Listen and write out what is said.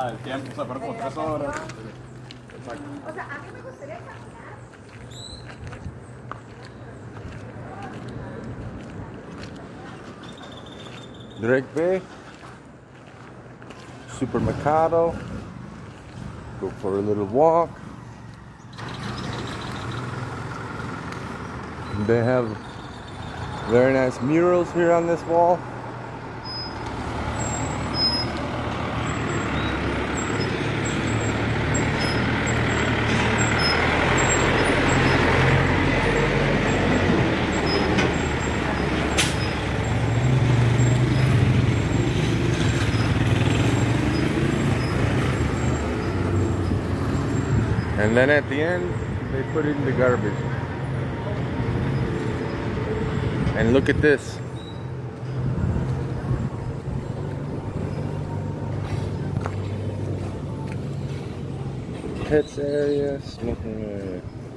el tiempo, o sea, fueron como 3 horas. Exacto. O sea, a mí me gustaría caminar. Drake Bay, Supermercado, go for a little walk. They have very nice murals here on this wall. And then at the end, they put it in the garbage. And look at this. Pets area, smoking area.